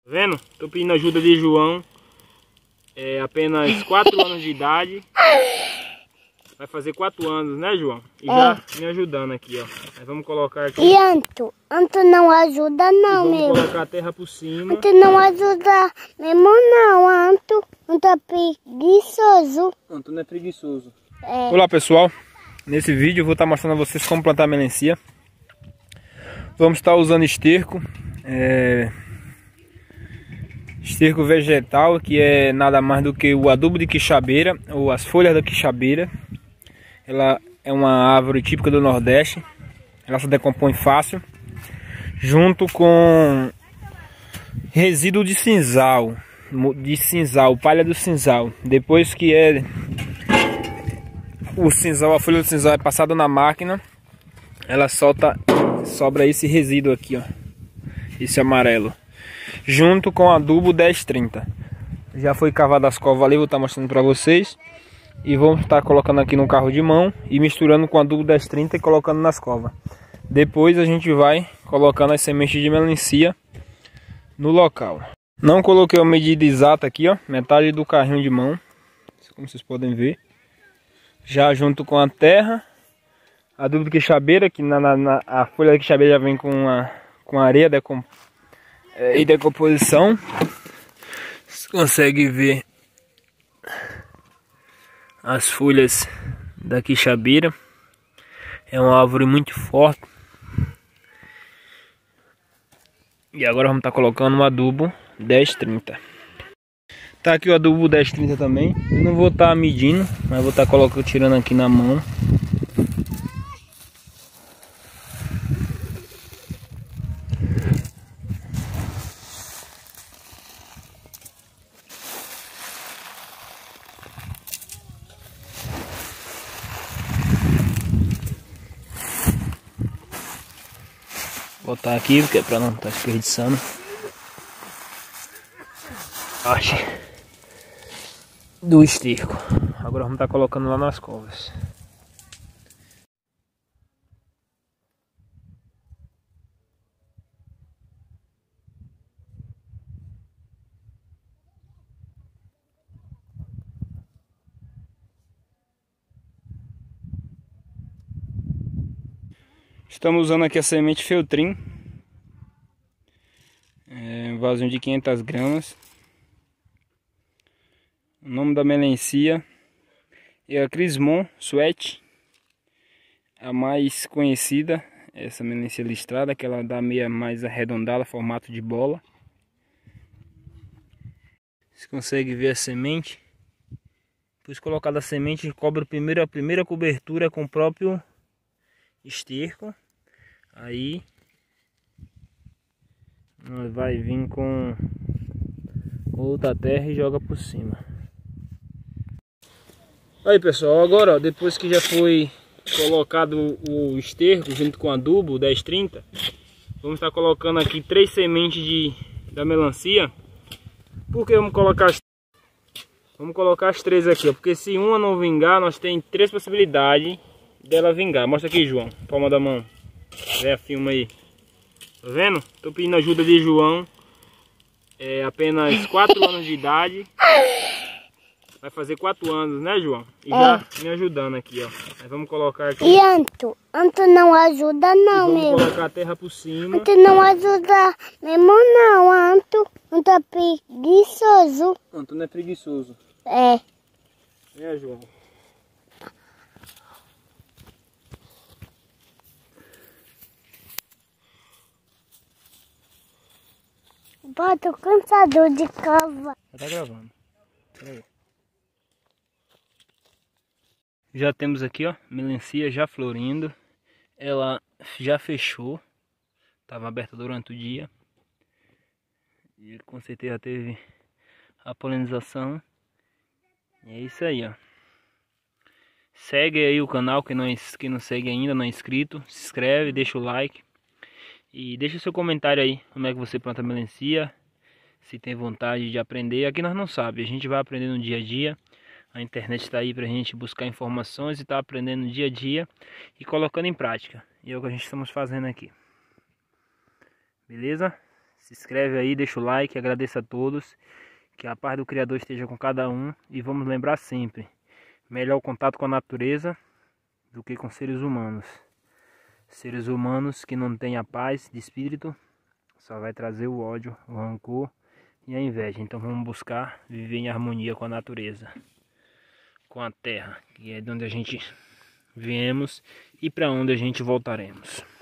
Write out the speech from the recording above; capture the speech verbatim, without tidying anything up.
Tá vendo? Tô pedindo ajuda de João. É apenas quatro anos de idade. Vai fazer quatro anos, né, João? E é. já me ajudando aqui, ó. Aí vamos colocar aqui. E Anto? Anto não ajuda não, e vamos meu. Vamos colocar a terra por cima. Anto não ajuda mesmo não, Anto. Anto é preguiçoso. Anto não é preguiçoso. É. Olá, pessoal. Nesse vídeo eu vou estar mostrando a vocês como plantar melancia. Vamos estar usando esterco. É... Esterco vegetal, que é nada mais do que o adubo de quixabeira, ou as folhas da quixabeira. Ela é uma árvore típica do Nordeste. Ela se decompõe fácil. Junto com resíduo de cinzal. De cinzal, palha do cinzal. Depois que é o cinzal, a folha do cinzal é passada na máquina, ela solta, sobra esse resíduo aqui, ó. Esse amarelo. Junto com adubo dez trinta. Já foi cavada as covas ali, vou estar mostrando para vocês. E vamos estar colocando aqui no carro de mão e misturando com adubo dez trinta e colocando nas covas. Depois a gente vai colocando as sementes de melancia no local. Não coloquei a medida exata aqui, ó, metade do carrinho de mão, como vocês podem ver. Já junto com a terra, adubo de quixabeira, que na, na, na a folha da quixabeira já vem com a com areia decom, é, e decomposição. Você consegue ver as folhas da quixabeira. É uma árvore muito forte. E agora vamos estar colocando um adubo dez trinta. Tá aqui o adubo dez trinta também. Eu não vou estar medindo, mas vou estar colocando, tirando aqui na mão. Vou botar aqui, porque é para não estar desperdiçando. Parte do esterco. Agora vamos estar colocando lá nas covas. Estamos usando aqui a semente Feltrin, é um vasinho de quinhentas gramas. O nome da melancia é a Crismon Sweet, a mais conhecida, essa melancia listrada, que ela dá meia mais arredondada, formato de bola. Você consegue ver a semente. Depois colocada a semente, cobre a primeira, a primeira cobertura com o próprio esterco. Aí nós vai vir com outra terra e joga por cima. Aí, pessoal, agora ó, depois que já foi colocado o esterco junto com adubo dez trinta, vamos estar colocando aqui três sementes de, da melancia. Por que vamos colocar as, vamos colocar as três aqui, ó, porque se uma não vingar, nós tem três possibilidades dela vingar. Mostra aqui, João, palma da mão. Vê a filma aí. Tá vendo? Tô pedindo ajuda de João. É apenas quatro anos de idade. Vai fazer quatro anos, né, João? E é. já me ajudando aqui, ó. Aí vamos colocar aqui. E Anto? Anto não ajuda não, vamos meu. Vamos colocar a terra por cima. Anto não ajuda mesmo não, Anto. Anto é preguiçoso. Anto não é preguiçoso. É. É, João. Bota o cansador de cava. Já tá gravando. Peraí. Já temos aqui, ó, melancia já florindo. Ela já fechou. Estava aberta durante o dia. E com certeza teve a polinização. E é isso aí, ó. Segue aí o canal, quem não, quem não segue ainda, não é inscrito. Se inscreve, deixa o like. E deixa seu comentário aí, como é que você planta melancia, se tem vontade de aprender. Aqui nós não sabemos, a gente vai aprender no dia a dia. A internet está aí para a gente buscar informações e está aprendendo no dia a dia e colocando em prática. E é o que a gente estamos fazendo aqui. Beleza? Se inscreve aí, deixa o like, agradeço a todos. Que a paz do Criador esteja com cada um. E vamos lembrar sempre, melhor o contato com a natureza do que com seres humanos. Seres humanos que não têm a paz de espírito só vai trazer o ódio, o rancor e a inveja. Então vamos buscar viver em harmonia com a natureza, com a terra, que é de onde a gente viemos e para onde a gente voltaremos.